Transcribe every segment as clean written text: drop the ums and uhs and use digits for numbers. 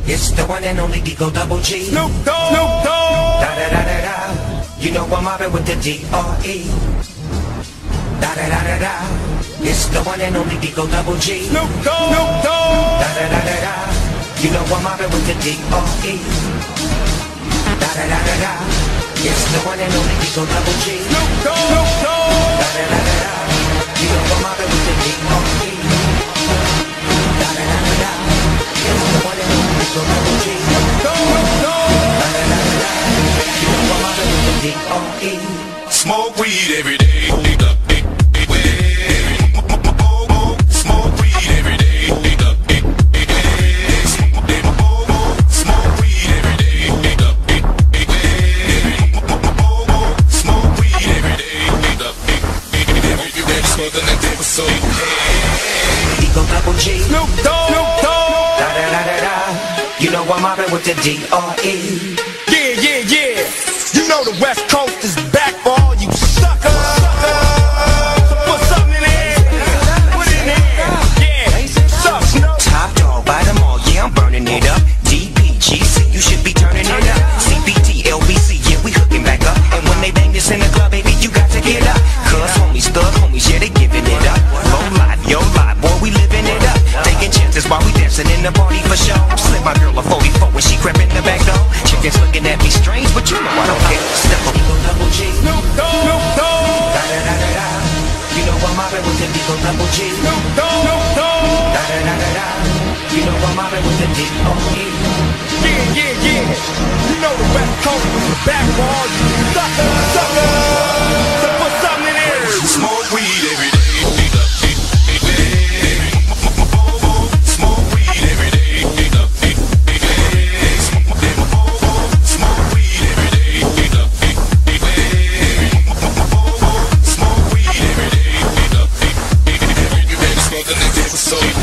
It's the one and only Digo Double G. Snoop Dogg. Snoop Dogg. Da da da da da. You know I'm mobbing with the D.R.E. Da da da da da. It's the one and only Digo Double G. Snoop Dogg. Snoop Dogg. Da da da da da. You know I'm mobbing with the D.R.E. Da da da da da. It's the one and only Digo Double G. Snoop Dogg. Snoop Dogg. Da da da da da. You know I'm mobbing with the D.R.E. Da da da da da. It's the one and only Digo Double G. Snoop Dogg. Da da da da da. You know I'm mobbing with the D.R.E. Smoke weed every day. Smoke weed every day. Smoke weed every day. Smoke weed every day. Smoking that day was so. Digo Double G. Snoop Dogg. Snoop Dogg. Da da da da da. You know I'm mobbing with the D.R.E. Yeah, yeah, yeah. You know the West Coast is back for all you suckers. So put something in there. Put it in there. Yeah. Suck, Snoop. Top dog by them all, yeah, I'm burning it up. DPGC, you should be turning it up. CPT, LBC, yeah, we hooking back up. And when they bang this in the club, baby, you got to get up. Cause homies, thug homies, yeah, they giving it up. Low life, yo life, boy, we living it up. Taking chances while we dancing in the party for show. Slip my girl a 44 when she crept in the back door. Chickens looking at me strange, but you know I don't care. Step up, Digo Double G. Snoop Dogg. Snoop Dogg. Da da da da da. You know I'm mobbing with the Digo Double G. Snoop Dogg. Snoop Dogg. Da da da da da. You know I'm mobbing with the D.R.E. Yeah, yeah, yeah. You know the West Coast is back for all you suckers. So put something in there. Smoke weed every day. Smoke weed every day. Smoke weed every day. Smoke weed every day. You better smoke the next episode.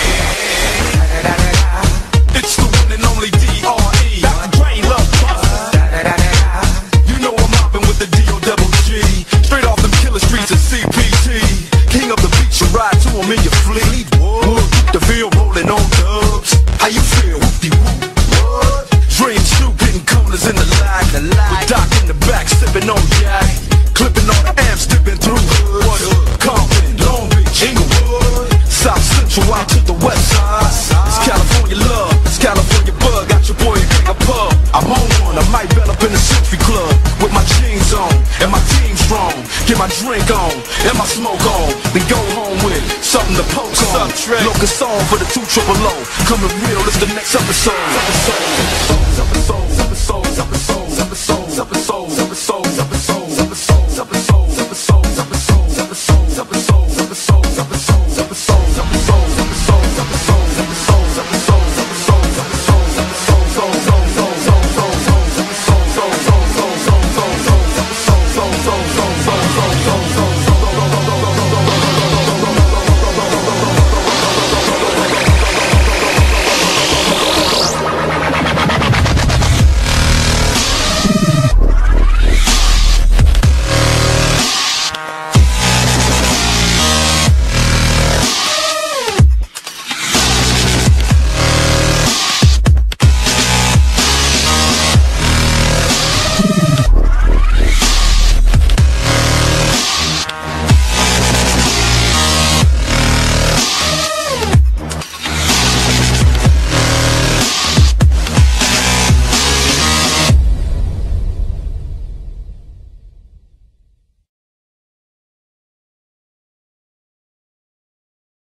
It's the one and only D.R.E. Dr. Dre, love Busta. You know I'm mopping with the D.O.Double-G. Straight off them killer streets of CPT. King of the beach, you ride to him in your fleet. Wood, the field rolling on dubs. How you feel? Whoop-de-whoop. What? Dre and Snoop hitting corners in the lag. With Doc in the back, sipping on yak. Clipping on the amps, dipping through hoods. Compton, Long Beach, Inglewood. South Central out to the west side. It's California love, it's California bug. Got your boy King of Pub. I'm on one, I might bell up in the Century Club with my jeans on and my team strong. Get my drink on and my smoke on. Then go home with something to poke on. Local song for the 2 triple O. Coming real, it's the next episode.